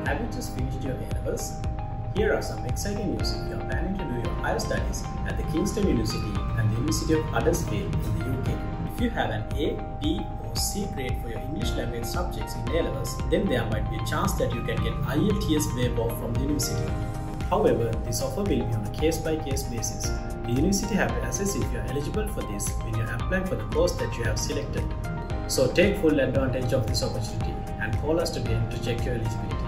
Have you just finished your A-levels? Here are some exciting news if you are planning to do your higher studies at the Kingston University and the University of Huddersfield in the UK. If you have an A, B or C grade for your English language subjects in A-levels, then there might be a chance that you can get IELTS waiver off from the university. However, this offer will be on a case-by-case basis. The university have to assess if you are eligible for this when you are applying for the course that you have selected. So take full advantage of this opportunity and call us again to check your eligibility.